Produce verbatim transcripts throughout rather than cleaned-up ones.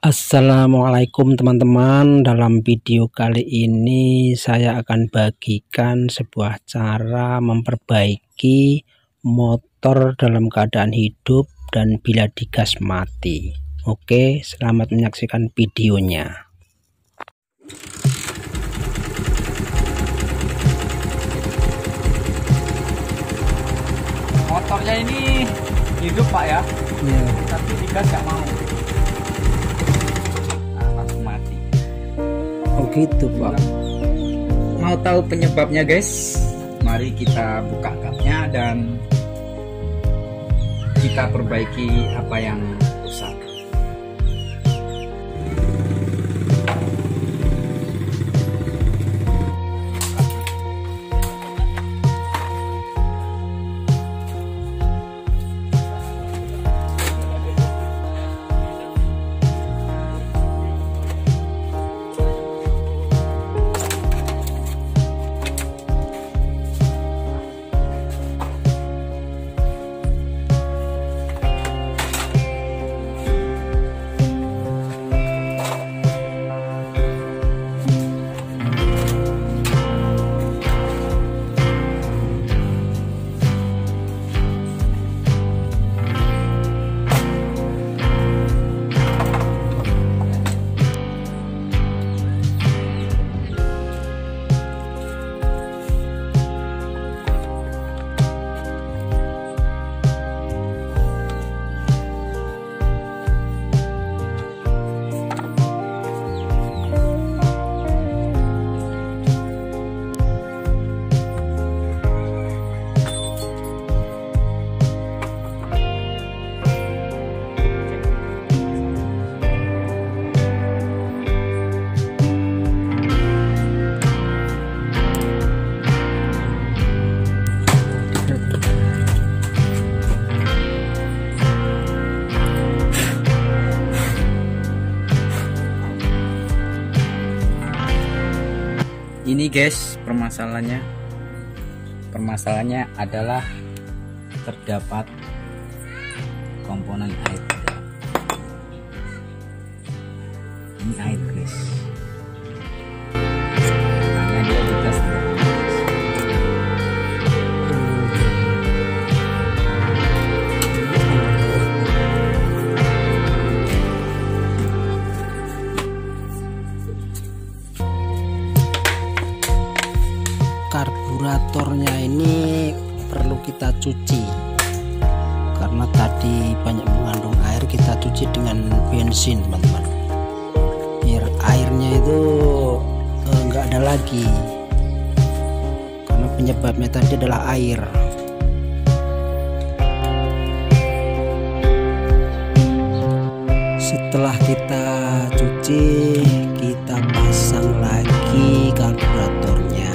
Assalamualaikum teman-teman. Dalam video kali ini saya akan bagikan sebuah cara memperbaiki motor dalam keadaan hidup dan bila digas mati. Oke, selamat menyaksikan videonya. Motornya ini hidup Pak ya, Ya. tapi digas nggak mau. Oh gitu Pak. Mau tahu penyebabnya guys? Mari kita buka kapnya dan kita perbaiki apa yang rusak. Ini guys permasalahannya permasalahannya adalah terdapat komponen air. Ini air guys, makanya dia digas tidak mau. Karburatornya ini perlu kita cuci karena tadi banyak mengandung air. Kita cuci dengan bensin teman-teman, biar airnya itu enggak eh, ada lagi, karena penyebabnya tadi adalah air. Setelah kita cuci, kita pasang lagi karburatornya.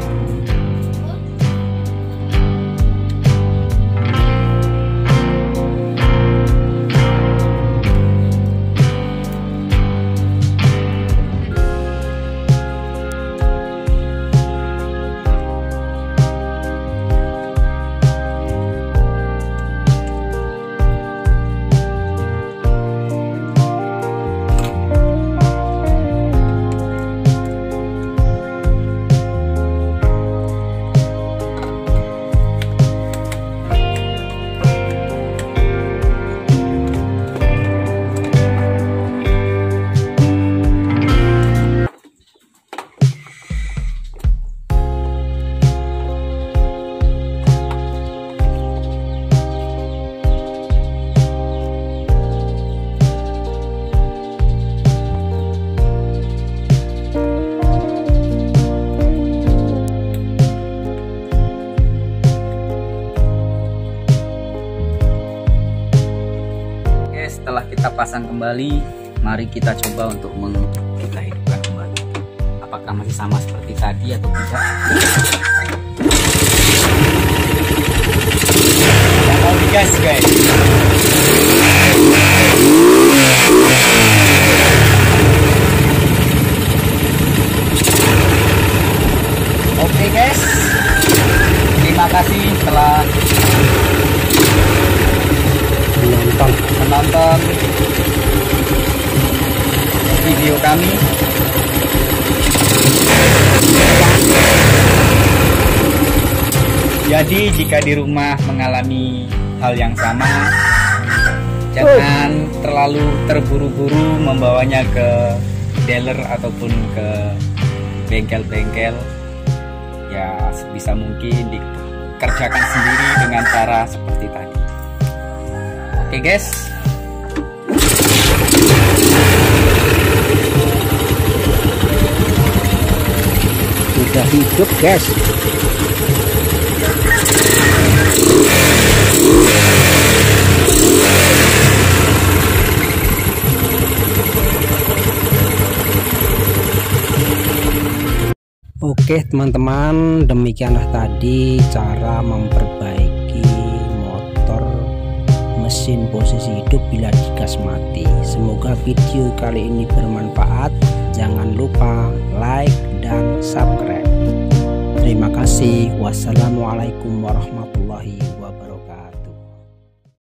Setelah kita pasang kembali, mari kita coba untuk meng kita hidupkan kembali. Apakah masih sama seperti tadi atau tidak? Jangan digas guys. Oke guys, terima kasih telah menonton menonton video kami. Jadi jika di rumah mengalami hal yang sama, jangan terlalu terburu-buru membawanya ke dealer ataupun ke bengkel-bengkel. Ya sebisa mungkin dikerjakan sendiri dengan cara seperti tadi. Oke guys, sudah hidup guys. Oke teman-teman, demikianlah tadi cara memperbaiki motor mesin posisi hidup bila digas mati. Semoga video kali ini bermanfaat. Jangan lupa like dan subscribe. Terima kasih. Wassalamualaikum warahmatullahi wabarakatuh.